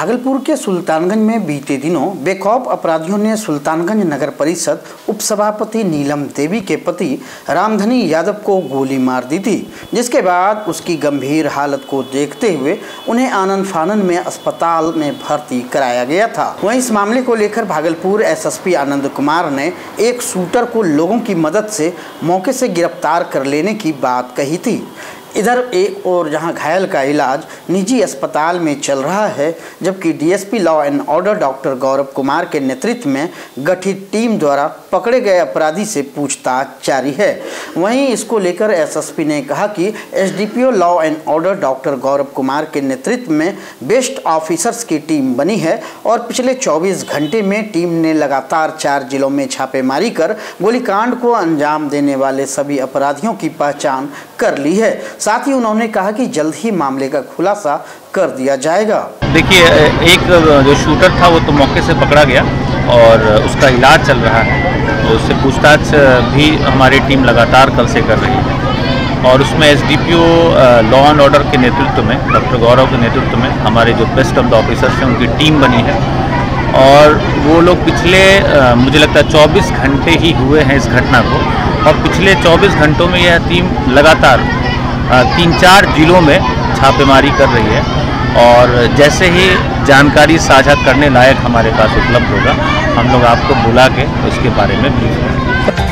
भागलपुर के सुल्तानगंज में बीते दिनों बेखौफ अपराधियों ने सुल्तानगंज नगर परिषद उपसभापति नीलम देवी के पति रामधनी यादव को गोली मार दी थी, जिसके बाद उसकी गंभीर हालत को देखते हुए उन्हें आनन फानन में अस्पताल में भर्ती कराया गया था। वहीं इस मामले को लेकर भागलपुर एसएसपी आनंद कुमार ने एक शूटर को लोगों की मदद से मौके से गिरफ्तार कर लेने की बात कही थी। इधर एक और जहां घायल का इलाज निजी अस्पताल में चल रहा है, जबकि DSP law and order doctor Gaurav Kumar के नेतृत्व में गठित टीम द्वारा पकड़े गए अपराधी से पूछताछ जारी है। वहीं इसको लेकर एसएसपी ने कहा कि SDPO law and order doctor Gaurav Kumar के नेतृत्व में बेस्ट ऑफिसर्स की टीम बनी है और पिछले 24 घंटे में टीम ने लगातार 4 जिलों में छापेमारी कर गोलीकांड को अंजाम देने वाले सभी अपराधियों की पहचान कर ली है। साथ ही उन्होंने कहा कि जल्द ही मामले का खुलासा कर दिया जाएगा। देखिए, एक जो शूटर था वो तो मौके से पकड़ा गया और उसका इलाज चल रहा है, तो उससे पूछताछ भी हमारी टीम लगातार कल से कर रही है और उसमें एसडीपीओ लॉ एंड ऑर्डर के नेतृत्व में डॉक्टर गौरव के नेतृत्व में हमारे जो बेस्ट ऑफ द ऑफिसर्स हैं उनकी टीम बनी है और वो लोग पिछले मुझे लगता है 24 घंटे ही हुए हैं इस घटना को और पिछले 24 घंटों में यह टीम लगातार 3-4 जिलों में छापेमारी कर रही है और जैसे ही जानकारी साझा करने लायक हमारे पास उपलब्ध होगा हम लोग आपको बुला के इसके बारे में ब्रीफ करेंगे।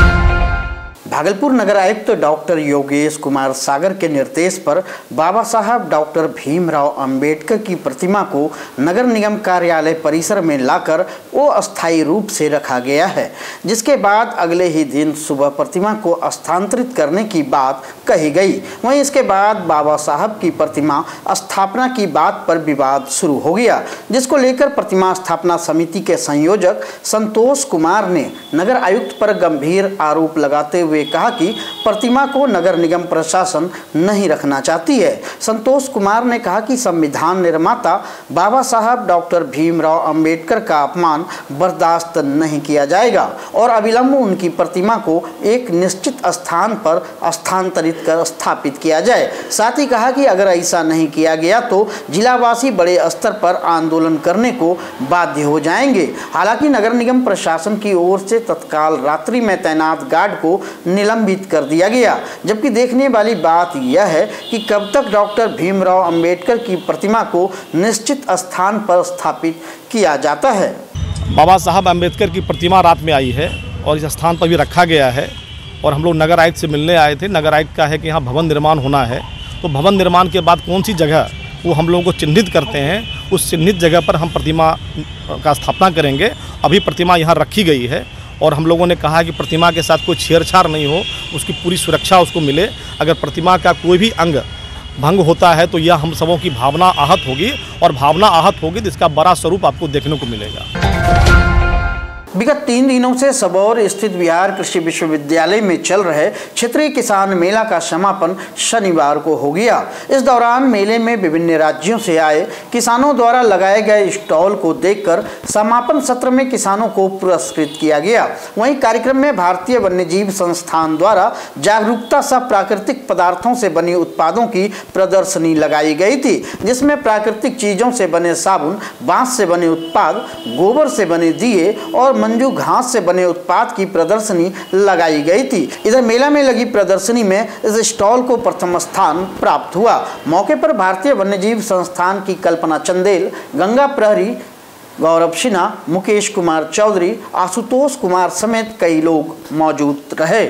भागलपुर नगर आयुक्त डॉक्टर योगेश कुमार सागर के निर्देश पर बाबा साहब डॉक्टर भीमराव अंबेडकर की प्रतिमा को नगर निगम कार्यालय परिसर में लाकर अस्थायी रूप से रखा गया है, जिसके बाद अगले ही दिन सुबह प्रतिमा को स्थानांतरित करने की बात कही गई। वहीं इसके बाद बाबा साहब की प्रतिमा स्थापना की बात पर विवाद शुरू हो गया, जिसको लेकर प्रतिमा स्थापना समिति के संयोजक संतोष कुमार ने नगर आयुक्त पर गंभीर आरोप लगाते हुए कहा कि प्रतिमा को नगर निगम प्रशासन नहीं रखना चाहती है। संतोष कुमार ने कहा कि संविधान निर्माता बाबा साहब डॉक्टर भीमराव अंबेडकर का अपमान बर्दाश्त नहीं किया जाएगा और अविलंब उनकी प्रतिमा को एक निश्चित स्थान पर स्थानांतरित कर स्थापित किया जाए। साथ ही कहा कि अगर ऐसा नहीं किया गया तो जिलावासी बड़े स्तर पर आंदोलन करने को बाध्य हो जाएंगे। हालांकि नगर निगम प्रशासन की ओर से तत्काल रात्रि में तैनात गार्ड को निलंबित कर दिया गया, जबकि देखने वाली बात यह है कि कब तक डॉक्टर भीमराव अंबेडकर की प्रतिमा को निश्चित स्थान पर स्थापित किया जाता है। बाबा साहब अंबेडकर की प्रतिमा रात में आई है और इस स्थान पर भी रखा गया है और हम लोग नगर आयुक्त से मिलने आए थे। नगर आयुक्त का है कि यहाँ भवन निर्माण होना है, तो भवन निर्माण के बाद कौन सी जगह वो हम लोगों को चिन्हित करते हैं, उस चिन्हित जगह पर हम प्रतिमा का स्थापना करेंगे। अभी प्रतिमा यहाँ रखी गई है और हम लोगों ने कहा कि प्रतिमा के साथ कोई छेड़छाड़ नहीं हो, उसकी पूरी सुरक्षा उसको मिले। अगर प्रतिमा का कोई भी अंग भंग होता है तो यह हम सबों की भावना आहत होगी और भावना आहत होगी तो इसका बड़ा स्वरूप आपको देखने को मिलेगा। विगत 3 दिनों से सबौर स्थित बिहार कृषि विश्वविद्यालय में चल रहे क्षेत्रीय किसान मेला का समापन शनिवार को हो गया। इस दौरान मेले में विभिन्न राज्यों से आए किसानों द्वारा लगाए गए स्टॉल को देखकर समापन सत्र में किसानों को पुरस्कृत किया गया। वहीं कार्यक्रम में भारतीय वन्यजीव संस्थान द्वारा जागरूकता सह प्राकृतिक पदार्थों से बनी उत्पादों की प्रदर्शनी लगाई गई थी, जिसमें प्राकृतिक चीजों से बने साबुन, बांस से बने उत्पाद, गोबर से बने दिए और मंजू घास से बने उत्पाद की प्रदर्शनी लगाई गई थी। इधर मेला में लगी प्रदर्शनी में इस स्टॉल को प्रथम स्थान प्राप्त हुआ। मौके पर भारतीय वन्यजीव संस्थान की कल्पना चंदेल, गंगा प्रहरी, गौरव सिन्हा, मुकेश कुमार चौधरी, आशुतोष कुमार समेत कई लोग मौजूद रहे।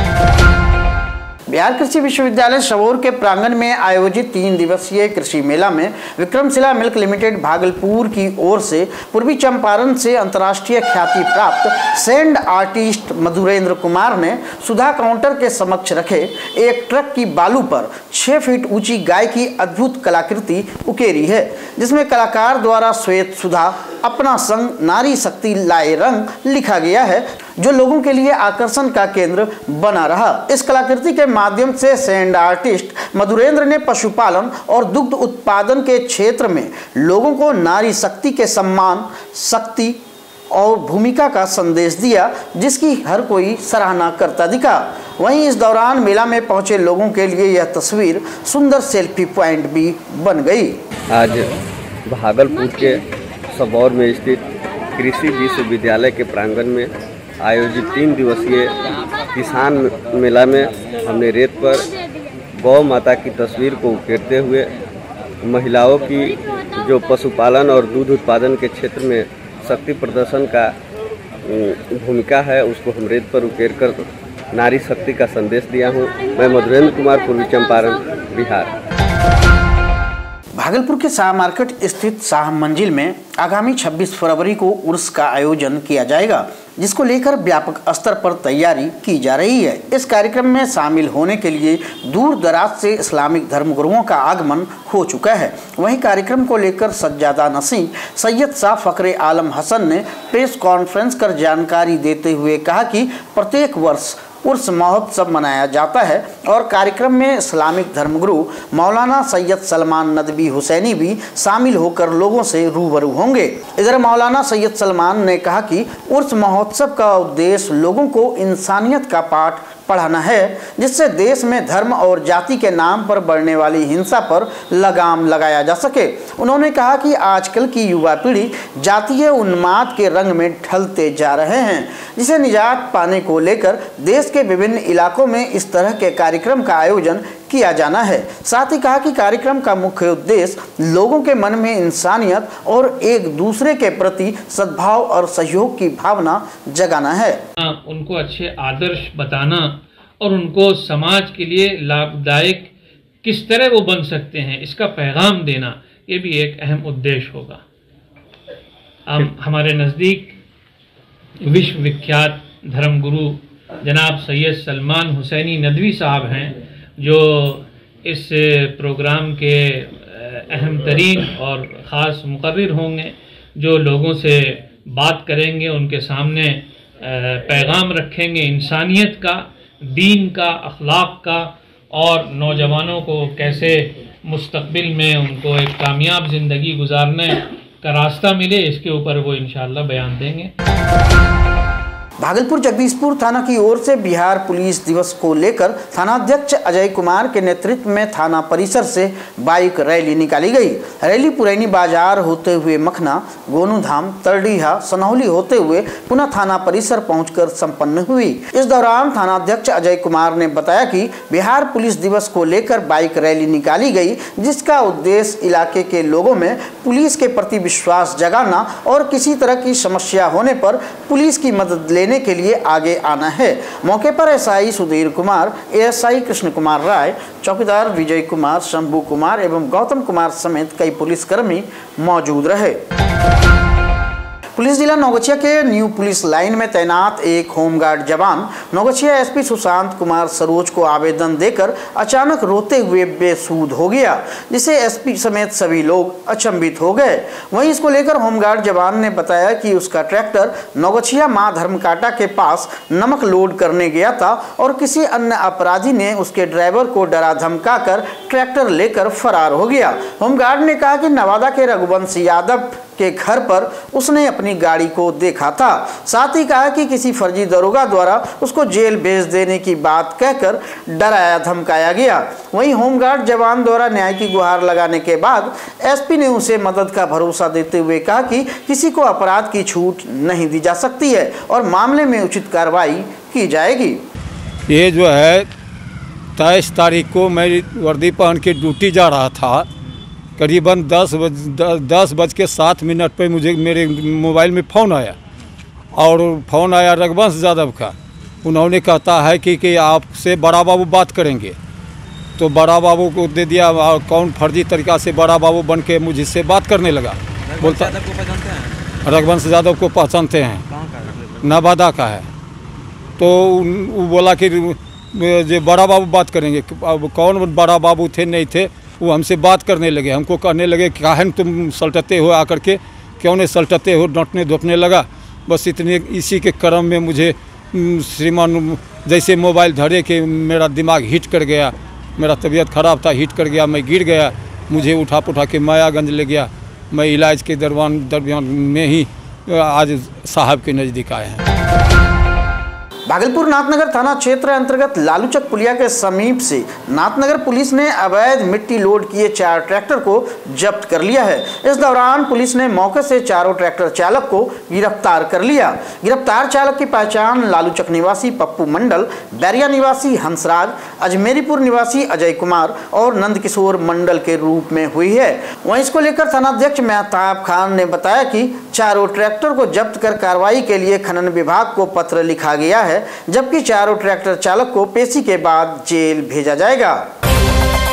बिहार कृषि विश्वविद्यालय सबौर के प्रांगण में आयोजित 3 दिवसीय कृषि मेला में विक्रमशिला मिल्क लिमिटेड भागलपुर की ओर से पूर्वी चंपारण से अंतर्राष्ट्रीय ख्याति प्राप्त सैंड आर्टिस्ट मधुरेंद्र कुमार ने सुधा काउंटर के समक्ष रखे एक ट्रक की बालू पर 6 फीट ऊंची गाय की अद्भुत कलाकृति उकेरी है, जिसमें कलाकार द्वारा श्वेत सुधा अपना संग नारी शक्ति लाए रंग लिखा गया है, जो लोगों के लिए आकर्षण का केंद्र बना रहा। इस कलाकृति के माध्यम से सैंड आर्टिस्ट मधुरेंद्र ने पशुपालन और दुग्ध उत्पादन के क्षेत्र में लोगों को नारी शक्ति के सम्मान, शक्ति और भूमिका का संदेश दिया, जिसकी हर कोई सराहना करता दिखा। वहीं इस दौरान मेला में पहुंचे लोगों के लिए यह तस्वीर सुंदर सेल्फी पॉइंट भी बन गई। आज भागलपुर के सबौर में स्थित कृषि विश्वविद्यालय के प्रांगण में आयोजित 3 दिवसीय किसान मेला में हमने रेत पर गौ माता की तस्वीर को उकेरते हुए महिलाओं की जो पशुपालन और दूध उत्पादन के क्षेत्र में शक्ति प्रदर्शन का भूमिका है उसको हम रेत पर उकेर कर नारी शक्ति का संदेश दिया हूँ। मैं मधुरेंद्र कुमार, पूर्वी चंपारण, बिहार। भागलपुर के शाह मार्केट स्थित शाह मंजिल में आगामी 26 फरवरी को उर्स का आयोजन किया जाएगा, जिसको लेकर व्यापक स्तर पर तैयारी की जा रही है। इस कार्यक्रम में शामिल होने के लिए दूर दराज से इस्लामिक धर्मगुरुओं का आगमन हो चुका है। वहीं कार्यक्रम को लेकर सज्जादा नसीह सैयद शाह फखरे आलम हसन ने प्रेस कॉन्फ्रेंस कर जानकारी देते हुए कहा कि प्रत्येक वर्ष उर्स महोत्सव मनाया जाता है और कार्यक्रम में इस्लामिक धर्मगुरु मौलाना सैयद सलमान नदवी हुसैनी भी शामिल होकर लोगों से रूबरू होंगे। इधर मौलाना सैयद सलमान ने कहा कि उर्स महोत्सव का उद्देश्य लोगों को इंसानियत का पाठ पढ़ाना है, जिससे देश में धर्म और जाति के नाम पर बढ़ने वाली हिंसा पर लगाम लगाया जा सके। उन्होंने कहा कि आजकल की युवा पीढ़ी जातीय उन्माद के रंग में ढलते जा रहे हैं, जिसे निजात पाने को लेकर देश के विभिन्न इलाकों में इस तरह के कार्यक्रम का आयोजन किया जाना है। साथ ही कहा कि कार्यक्रम का मुख्य उद्देश्य लोगों के मन में इंसानियत और एक दूसरे के प्रति सद्भाव और सहयोग की भावना जगाना है। उनको अच्छे आदर्श बताना और उनको समाज के लिए लाभदायक किस तरह वो बन सकते हैं, इसका पैगाम देना, ये भी एक अहम उद्देश्य होगा। हमारे नज़दीक विश्व विख्यात धर्मगुरु जनाब सैयद सलमान हुसैनी नदवी साहब हैं, जो इस प्रोग्राम के अहम तरीन और ख़ास मुकर्रिर होंगे, जो लोगों से बात करेंगे, उनके सामने पैगाम रखेंगे इंसानियत का, दीन का, अखलाक का, और नौजवानों को कैसे मुस्तक़बिल में उनको एक कामयाब ज़िंदगी गुजारने का रास्ता मिले, इसके ऊपर वो इंशाअल्लाह बयान देंगे। भागलपुर जगदीशपुर थाना की ओर से बिहार पुलिस दिवस को लेकर थानाध्यक्ष अजय कुमार के नेतृत्व में थाना परिसर से बाइक रैली निकाली गई। रैली पुरैनी बाजार होते हुए मखना, गोनूधाम, तरडीहा, सनौली होते हुए पुनः थाना परिसर पहुंचकर संपन्न हुई। इस दौरान थानाध्यक्ष अजय कुमार ने बताया कि बिहार पुलिस दिवस को लेकर बाइक रैली निकाली गई, जिसका उद्देश्य इलाके के लोगों में पुलिस के प्रति विश्वास जगाना और किसी तरह की समस्या होने पर पुलिस की मदद लेने के लिए आगे आना है। मौके पर एसआई सुधीर कुमार, एएसआई कृष्ण कुमार राय, चौकीदार विजय कुमार, शंभू कुमार एवं गौतम कुमार समेत कई पुलिसकर्मी मौजूद रहे। पुलिस जिला नौगछिया के न्यू पुलिस लाइन में तैनात एक होमगार्ड जवान नौगछिया एसपी सुशांत कुमार सरोज को आवेदन देकर अचानक रोते हुए बेसुध हो गया, जिसे एसपी समेत सभी लोग अचंभित हो गए। वहीं इसको लेकर होमगार्ड जवान ने बताया कि उसका ट्रैक्टर नौगछिया मां धर्मकाटा के पास नमक लोड करने गया था और किसी अन्य अपराधी ने उसके ड्राइवर को डरा धमका कर ट्रैक्टर लेकर फरार हो गया। होमगार्ड ने कहा कि नवादा के रघुवंश यादव के घर पर उसने अपनी गाड़ी को देखा था। साथ ही कहा कि किसी फर्जी दरोगा द्वारा उसको जेल भेज देने की बात कहकर डराया धमकाया गया। वहीं होमगार्ड जवान द्वारा न्याय की गुहार लगाने के बाद एसपी ने उसे मदद का भरोसा देते हुए कहा कि किसी को अपराध की छूट नहीं दी जा सकती है और मामले में उचित कार्रवाई की जाएगी। ये जो है 23 तारीख को मैं वर्दी पहन के ड्यूटी जा रहा था। करीबन 10:07 पर मुझे मेरे मोबाइल में फ़ोन आया और फ़ोन आया रघुवंश यादव का। उन्होंने कहता है कि आपसे बड़ा बाबू बात करेंगे, तो बड़ा बाबू को दे दिया। कौन फर्जी तरीक़ा से बड़ा बाबू बन के मुझसे बात करने लगा। बोलता रघुवंश यादव को पहचानते हैं, नवादा का है। तो वो बोला कि जो बड़ा बाबू बात करेंगे। अब कौन बड़ा बाबू थे नहीं थे, वो हमसे बात करने लगे। हमको कहने लगे काहे तुम सलटते हो आकर के, क्यों नहीं सलटते हो, डांटने धोपने लगा। बस इतने इसी के क्रम में मुझे श्रीमान जैसे मोबाइल धरे के मेरा दिमाग हिट कर गया, मेरा तबीयत ख़राब था, हिट कर गया, मैं गिर गया। मुझे उठा पुठा के मायागंज ले गया। मैं इलाज के दरमियान में ही आज साहब के नज़दीक आए हैं। भागलपुर नाथनगर थाना क्षेत्र अंतर्गत लालूचक पुलिया के समीप से नाथनगर पुलिस ने अवैध मिट्टी लोड किए 4 ट्रैक्टर को जब्त कर लिया है। इस दौरान पुलिस ने मौके से चारों ट्रैक्टर चालक को गिरफ्तार कर लिया। गिरफ्तार चालक की पहचान लालूचक निवासी पप्पू मंडल, बैरिया निवासी हंसराज, अजमेरीपुर निवासी अजय कुमार और नंदकिशोर मंडल के रूप में हुई है। वहीं इसको लेकर थानाध्यक्ष मेहताब खान ने बताया कि चारों ट्रैक्टर को जब्त कर कार्रवाई के लिए खनन विभाग को पत्र लिखा गया है, जबकि चारों ट्रैक्टर चालक को पेशी के बाद जेल भेजा जाएगा।